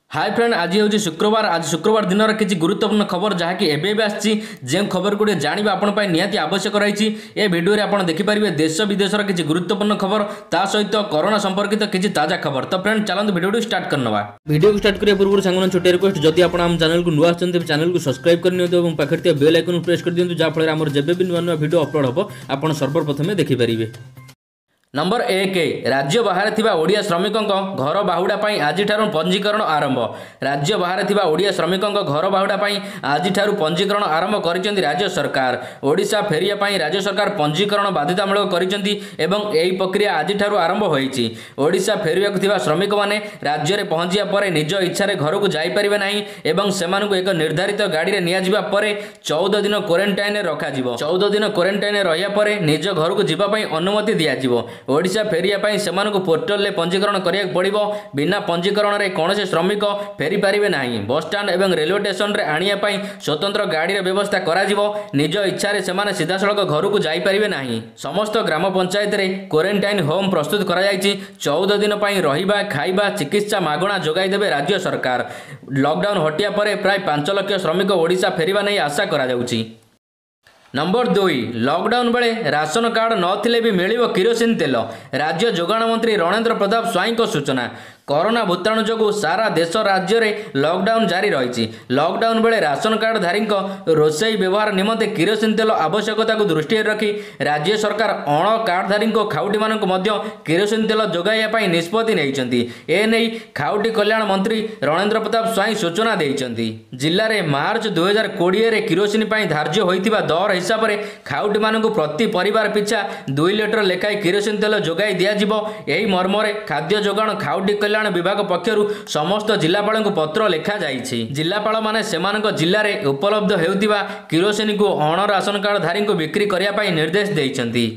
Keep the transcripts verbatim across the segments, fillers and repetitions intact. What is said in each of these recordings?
Hi friend, आज हूँ शुक्रवार। आज शुक्रवार दिन किसी गुरुत्वपूर्ण खबर जहाँकि एवं आसी जो खबर गुड़े जानवा आप निहाती आवश्यक रही। ए भिडियो आप देखिपारे देश विदेशर किसी गुरुत्वपूर्ण खबर ता सहित कोरोना संपर्कित किसी ताजा खबर। तो फ्रेंड चलते भिडियो स्टार्ट करना। भिडियो को स्टार्ट करने पूर्व सांग छोटे रिक्वेस्ट, जदि आप चैनल को नुआ आते चैनल को सब्सक्राइब कर पाखे बेल आइकन प्रेस कर दिखाँ जहाँफल आम जब भी नुआ नुआ भिडियो अपलोड हम आप सर्वप्रथमे देखिपारे। नंबर एक, राज्य बाहर थिबा ओडिया श्रमिकों घर बाहुड़ा आज पंजीकरण आरंभ। राज्य बाहर थिबा ओडिया श्रमिकों घर बाहुड़ा आज पंजीकरण आरंभ कर राज्य सरकार। ओडिशा फेरिया पाई राज्य सरकार पंजीकरण बाध्यतामूलक कर प्रक्रिया आज आरंभ होईछि। ओडिशा फेरिया थिबा श्रमिक माने राज्य में पहुंचिया पर निज इच्छा घर को जाइपारे नहीं एवं सेमानकु एक निर्धारित गाड़ी में नियाजिबा परे चौदह दिन क्वारंटाइन रखाजिबो। चौदह दिन क्वारंटाइन रहिया परे निज घर को जीवाई अनुमति दियाजिबो। ओडिशा फेरिया पाई सेमानकु पोर्टल ले पंजीकरण करिया पड़िबो। बिना पंजीकरण रे कौनसी श्रमिक फेरी पारिबे नाही। बस स्टैंड एवं रेलवे स्टेशन रे आनिया पाई स्वतंत्र गाड़ी रे व्यवस्था करा जिवो। निज इच्छा रे सेमाने सीधासळक घर को जाई पारिबे नाही। समस्त ग्राम पंचायत रे क्वारंटाइन होम प्रस्तुत करा जायछि। चौदह दिन पाई रहिबा खाइबा चिकित्सा मागणा जोगाई देबे राज्य सरकार। लॉकडाउन हटिया परे प्राय पांच लाख श्रमिक ओडिशा फेरिबा नै आशा करा जाउछि। नंबर दुई, लॉकडाउन बेले राशन कार्ड नथिले भी मिलिबो किरोसिन तेल। राज्य जोगाण मंत्री रणेंद्र प्रताप स्वाई को सूचना। कोरोना भूताणु जो सारा देश राज्य में लॉकडाउन जारी रही। लॉकडाउन बेले राशन कार्ड धारी रोषेई व्यवहार निमंते किरोसिन तेल आवश्यकता को दृष्टि रखी राज्य सरकार अण कार्डधारी खाउटी मानक किरोसिन तेल जोगाइया निष्पत्ति नहीं। एने खाउटी कल्याण मंत्री रणेंद्र प्रताप स्वाई सूचना देइछन्ति। जिले में मार्च दुई हजार कोड़े किरोसिन धार्य होइतिबा दर हिसाब से खाउटी मानक प्रति परिवार पिछा दुई लिटर लेखाएं किरोसिन तेल जोगाई दियाजिबो। एही मर्मरे खाद्य जोगाण खाउटी कल्याण विभाग पक्षरु समस्त जिलापाल को पत्र लिखा जाइछि। जिलापाल माने सेमानक जिल्ला रे उपलब्ध हेउतिबा किरोसिन को अण राशन कार्ड धारी को बिक्री करिया पाई निर्देश देइछन्ति।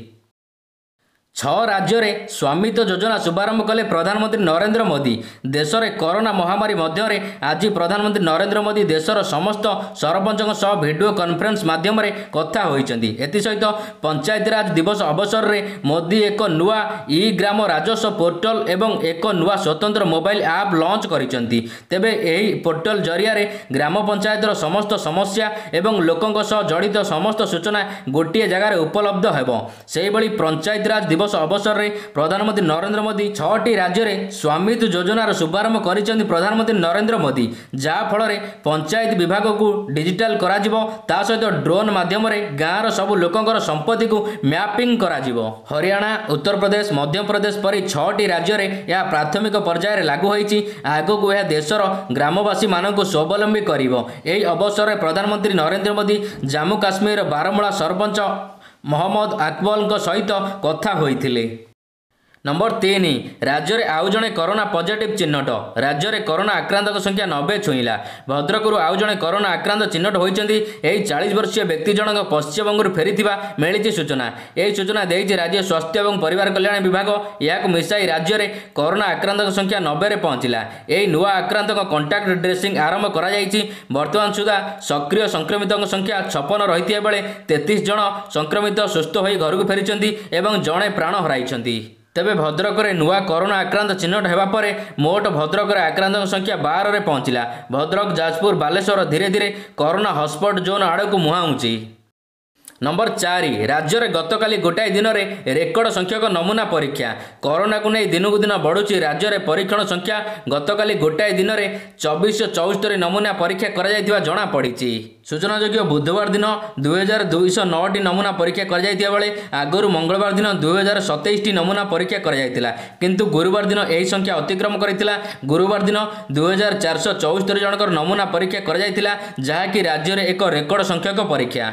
छह राज्य में स्वामित्व योजना शुभारंभ कले प्रधानमंत्री नरेंद्र मोदी। देश में कोरोना महामारी मध्य आज प्रधानमंत्री नरेंद्र मोदी देशर समस्त सरपंचों सह वीडियो कॉन्फ्रेंस माध्यम कथा होइछन्ति। एथिसहित पंचायत राज दिवस अवसर में मोदी एक नुआ ई ग्राम राजस्व पोर्टल एवं एक नुआ स्वतंत्र मोबाइल ऐप लॉन्च करिसेंति। तेबे एही पोर्टल जरिया रे ग्राम पंचायतर समस्त समस्या एवं लोकों सह जड़ित समस्त सूचना गोटे जगार उपलब्ध हेबो। सेही भली पंचायत राज दिवस अवसर में प्रधानमंत्री नरेंद्र मोदी छठी राज्य में स्वामित्व योजनार शुभारंभ करिसेंति प्रधानमंत्री नरेंद्र मोदी। जहाँ फल पंचायत विभाग को डिजिटाल करा जिवो। ता सहित ड्रोन माध्यम गाँव सबु लोकंकर संपत्ति को मैपिंग करा जिवो। हरियाणा, उत्तर प्रदेश, मध्य प्रदेश परी छठी राज्य में यह प्राथमिक पर्यायर लागू होईछि। आगको यह देशर ग्रामवासी मानक स्वावलंबी करिवो। एही अवसर में प्रधानमंत्री नरेंद्र मोदी जम्मू काश्मीर बारामूला सरपंच मोहम्मद अकबल सहित कथा होइथिले। नंबर तीन, राज्य में आउ जड़े कोरोना पॉजिटिव चिन्हट। राज्य में कोरोना आक्रांतक संख्या नब्बे छुईला। भद्रकरू आउ जड़े कोरोना आक्रांत चिन्हट होइछन्ति। एही चालीस वर्षीय व्यक्ति जनक पश्चिमबंगरू फेरिथिबा मिलिछि सूचना। एही सूचना देइछि राज्य स्वास्थ्य एवं परिवार कल्याण विभाग। याकु मिसाई राज्य में कोरोना आक्रांतक संख्या नब्बे रे पहुंचिला। एही नुआ आक्रांतक कॉन्टैक्ट ट्रेसिंग आरंभ करा जाइछि। वर्तमान सुधा सक्रिय संक्रमितों संख्या छप्पन रहिथिया बेले तैंतीस जन संक्रमित सुस्थ होई घर को फेरिछन्ति एवं जड़े प्राण हराइछन्ति। तेबे भद्रक रे नुआ कोरोना आक्रांत चिन्हट हेबा परे मोट भद्रक रे आक्रांतों संख्या बारह रे पहुंचिला। भद्रक, जाजपुर, बालेश्वर धीरे धीरे कोरोना हॉटस्पॉट जोन आड़ को मुहांउछि। नंबर चार, राज्य में गतकाली गोटाए दिन में रेकर्ड संख्यक नमूना परीक्षा। कोरोना को नहीं दिनकू दिन बढ़ुची राज्य में परीक्षण संख्या। गतकाली गोटाए दिन में चौबीस चौस्तरी नमूना परीक्षा करा जना पड़ी। सूचनाजोग्य बुधवार दिन दुई हजार दुईश नौटी नमूना परीक्षा कर आगु मंगलवार दिन दुई हजार सतैश नमूना परीक्षा कर किंतु गुरुवार दिन यही संख्या अतिक्रम करथिला। गुरुवार दिन दुई हजार चार सौ चौस्तरी जनकर नमूना परीक्षा कर जहाँकि राज्य में एक रेकर्ड संख्यक परीक्षा।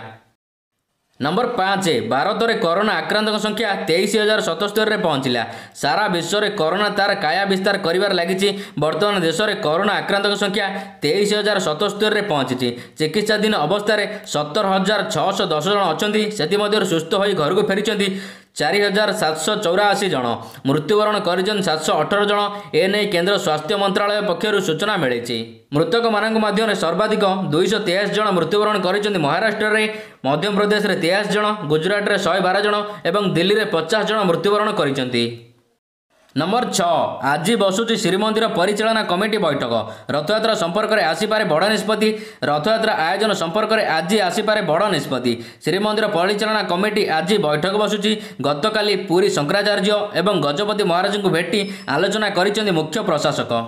नंबर पाँच, भारत में कोरोना आक्रांतक संख्या तेईस हजार सतस्तरी में पहुंचला। सारा विश्व में कोरोना तार काया विस्तार कर लगी। बर्तमान देश में कोरोना आक्रांतक संख्या तेईस हजार सतस्तरी में पहुंची। चिकित्साधीन अवस्था सत्तर हजार छःश दस जन अच्छा। सुस्थ हो घर को फेरी चार हजार सात सौ चौराशी जन। मृत्युवरण कर सात सौ अठर जन। एने केंद्र स्वास्थ्य मंत्रालय पक्षर सूचना मिली। मृतक मान मध्य सर्वाधिक दुईश तेयासी जन मृत्युवरण कर महाराष्ट्र में, मध्य प्रदेश में तेयासी जन, गुजरात में शहे बार जन और दिल्ली में पचास जन मृत्युवरण कर। नंबर छः आज बसुची श्रीमंदिर परिचालना कमिटी बैठक रथयात्रा संपर्क में आसीपारे बड़ निष्पत्ति रथयात्रा आयोजन संपर्क में आज आसीपारे बड़ निष्पत्ति श्रीमंदिर परिचालना कमिटी आज बैठक बसुची गतकाली पुरी शंकराचार्य एवं गजपति महाराज को भेटी आलोचना करिसेंति मुख्य प्रशासक।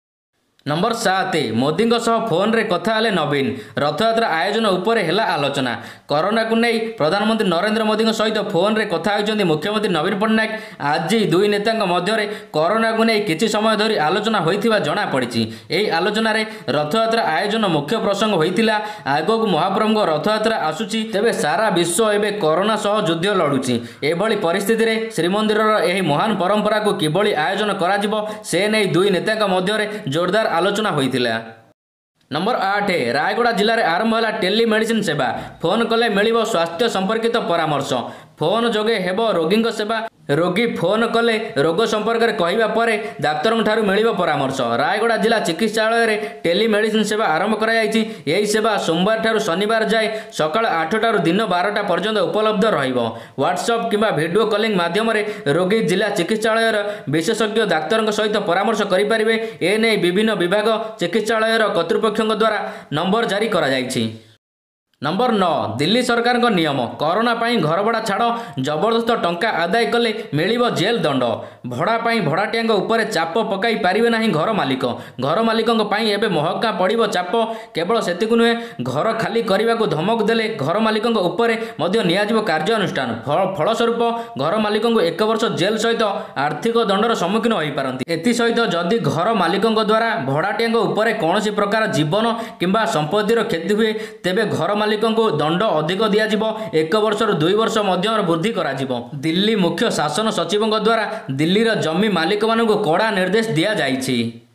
नंबर सात मोदी फोन रे कथा हेले नवीन रथयात्रा आयोजन उपरे हेला आलोचना कोरोना को नहीं प्रधानमंत्री नरेंद्र मोदी सहित फोन रे कथा होइछन्ति मुख्यमंत्री नवीन पट्टनायक आज दुई नेता मध्य कोरोना को नहीं किछि समय धरी आलोचना होइथिबा जणा पड़िछि। एही आलोचना रे रथयात्रा आयोजन मुख्य प्रसंग होइथिला आगो महाप्रभु रथयात्रा आसुछि तेबे सारा विश्व एबे कोरोना सह युद्ध लड़ुछि एभली परिस्थिति रे श्रीमंदिर एही महान परंपरा को किभली आयोजन कराजिबो से नै दुई नेता मध्य जोरदार आलोचना होइथिला। नंबर आठ रायगड़ा जिले में आरंभ है टेलीमेडिसिन सेवा फोन कले मिलिबो स्वास्थ्य संपर्कित परामर्श फोन जोगे हेबो रोगी सेवा रोगी फोन कले रोग संपर्क में कहवा पर डाक्तर ठारू मिलिबो परामर्श रायगड़ा जिला चिकित्सालय रे टेलीमेडिसिन सेवा आरंभ कराई यही सेवा सोमवार ठारू शनिवार जाए सकाळ आठ टारू दिन बारटा पर्यंत उपलब्ध रहिबो व्हाट्सएप किंबा वीडियो कॉलिंग माध्यम रोगी जिला चिकित्सालय विशेषज्ञ डाक्तर सहित परामर्श करें एने विभिन्न विभाग चिकित्सालय कर्तृपक्ष द्वारा नंबर जारी करा जायछि। नंबर नौ दिल्ली सरकार का नियम कोरोना पाई घर भड़ा छाड़ जबरदस्त टंका आदाय कले मिलिबो जेल दंड भड़ा पाई भड़ाटिया उपर चाप पकाई पारिबे नाही घर मालिक घर मालिकों पाई एबे महका पड़िबो चाप केवल सेतिकु नुहे घर खाली करने को धमक देले घर मालिकों उपर मध्य नियाजिबो कार्यानुष्ठान फलस्वरूप घर मालिकों एक वर्ष जेल सहित आर्थिक दंडर सम्मुखीन होई पारंती एथि सहित जदि घर मालिकों द्वारा भड़ाटिया उपर कौनसी प्रकार जीवन किंबा संपत्तिर क्षति हुए तेबे घर मालिक को दंड अधिक दियाजिबो एक वर्ष रु दुई वर्ष मध्य वृद्धि कराजिबो। दिल्ली मुख्य शासन सचिवों द्वारा दिल्ली रो जमी मालिक मानक कड़ा निर्देश दिया जाइछि।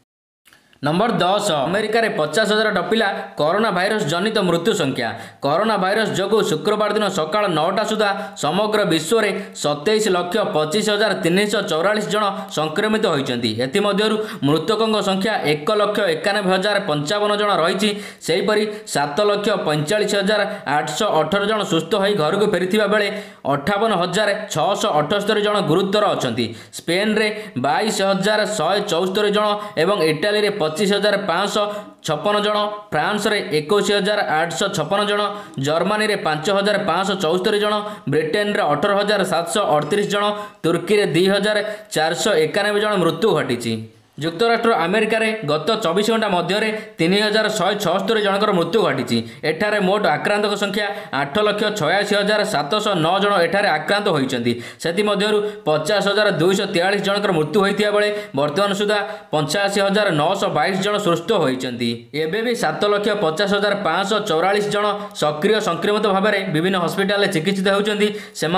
नंबर दस अमेरिका रे पचास हजार टपिला कोरोना भाइरस जनित मृत्यु संख्या कोरोना भाइरस जोगु शुक्रवार दिन सकाळ नौटा सुधा समग्र विश्व में सतैश लक्ष पचीस हजार तीन सौ चौरालीस जन संक्रमित होइचंती एथिमध्यरु मृतकों संख्या एक लक्ष एकानबे हजार पंचावन जन रही सेहीपरि सात लक्ष पैंचाश हजार आठ सौ अठर जन सुस्थ हो घर को फेरी बेले अठावन हजार छःश अठस्तरी जन गुरुतर अच्छा स्पेन रे बाईस हजार शहे चौस्तरी जन एवं इटाली रे पच्चीस हजार पाँच सौ छप्पन जन फ्रांस रे इक्कीस हजार आठ सौ छप्पन जन जर्मनी रे पांच हजार पाँच सौ चौस्तरी जन ब्रिटेन रे अठारह हजार सात सौ अड़तीस जन तुर्की रे दुई हजार चार सौ एकानबे जन मृत्यु घटी युक्तराष्ट्र अमेरिका रे गत चौबीस घंटा मध्य तीन हजार शहे छस्तरी जनकर मृत्यु घटी एठारे मोट आक्रांत संख्या आठ लक्ष छयासी हजार सातश नौ जन एठारे आक्रांत होती से पचास हजार दुईश तेयालीस जनकर मृत्यु होता बेले बर्तमान सुधा पंचाशी हजार नौश बैश जन सुस्थ होती एवं भी सात लक्ष पचास हजार पाँच सौ चौरालीस जन सक्रिय संक्रमित भाव में विभिन्न हस्पिटाल चिकित्सित होती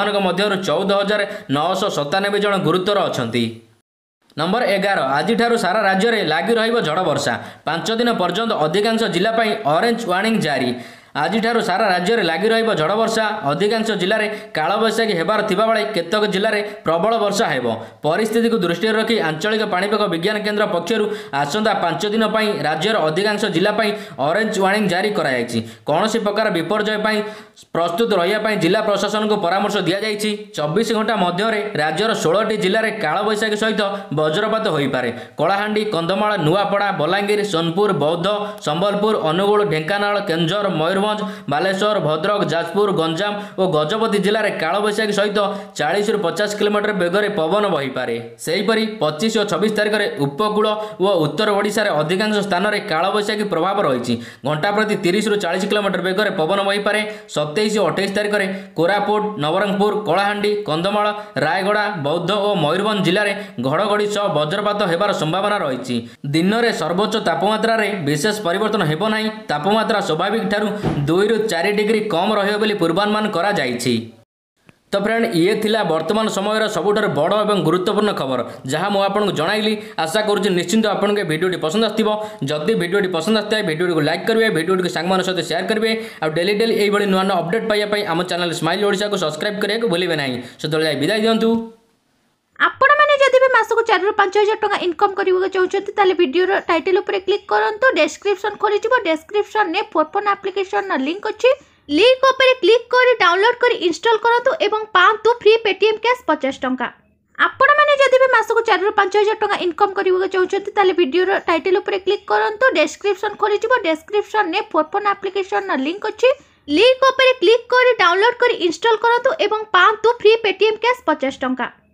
चौदह हजार नौश सतानबे जन गुरुतर अच्छा। नंबर एगार आज सारा राज्य में लगी रड़ वर्षा पांच दिन पर्यंत अधिकांश जिला ऑरेंज वार्निंग जारी आज सारा राज्य में लगी रड़ वर्षा अधिकांश जिले में कालबैशाखी होबार बेले केतक जिले में प्रबल वर्षा हो परिस्थिति को दृष्टि रखी आंचलिक पाणीपाग विज्ञान केन्द्र पक्षर आसंता पांच दिन राज्यर अधिकांश जिला ऑरेंज वार्निंग जारी कराई कौन प्रकार विपर्यय प्रस्तुत रहा जिला प्रशासन को परामर्श दि जाएगी चौबीस घंटा मध्य राज्यर षोलटी जिले में कालबैशाखी सहित वज्रपात हो पारे कलाहांडी कंधमाल नुआपड़ा बलांगीर सोनपुर बौद्ध संबलपुर अनुगुल ढेंकानाल केन्दुझर मयूरभंज बालेश्वर भद्रक जाजपुर गंजाम और गजपति जिले में कालबैशाखी सहित चालीस रु पचास किलोमीटर बेगर पवन बही पारे सेहीपरि पच्चीस और छब्बीस तारिख में उपकूल और उत्तर ओडिशा रे अधिकांश स्थान में कालबैशाखी प्रभाव रही घंटा प्रति तीस रु चालीस किलोमीटर बेगर पवन बही पारे सतैश और अठाईस तारिख में कोरापुट नवरंगपुर कलाहांडी कंधमाल रायगड़ा बौद्ध और मयूरभंज जिले में घड़घड़ी सह वज्रपात होबार संभावना रही दिन में सर्वोच्च तापमात्रा रे विशेष परिवर्तन हेबो नाही तापमात्रा स्वाभाविक ठारू दुई रु चार डिग्री कम रहिबो बोली पूर्वानुमान करा जायछि। तो फ्रेंड ये थिला वर्तमान समय सबुठार बड़ और गुरुत्वपूर्ण खबर जहाँ मुझे आपको जनइली आशा करुँच निश्चिंत आपको भिडियोटी पसंद आसो जदि भिडियोटी पसंद आए भिडियो को लाइक करेंगे भिडियो को सांग सहित शेयर करेंगे और डेली डेली यही नुआ नुआ अपडेट पाइबापी आम चैनल स्माइल ओडिशा को सब्सक्राइब करने को भूलें ना से विदाय दिंतु। आपण मैंने जदि भी मासक चार रु पांच हजार टका इनकम करने चाहते ताले वीडियो टाइटल उपर क्लिक करूँ डेस्क्रिप्शन खोली डेस्क्रिप्शन में फोरफोन एप्लिकेशन लिंक अच्छी लिंक उपर क्लिक कर डाउनलोड कर इंस्टॉल करंतु एवं पांतु फ्री पेटीएम कैश पचास टंका। आपण मैंने जदि भी मासक चार रु पांच हजार टका इनकम करबा चाहछंती ताले वीडियो टाइटल ऊपर क्लिक करंतु डिस्क्रिप्शन खोली जिवो डिस्क्रिप्शन ने फोरफोन एप्लीकेशन लिंक अछि लिंक ऊपर क्लिक कर डाउनलोड कर इंस्टॉल करंतु एवं पांतु फ्री पेटीएम कैश पचास टका।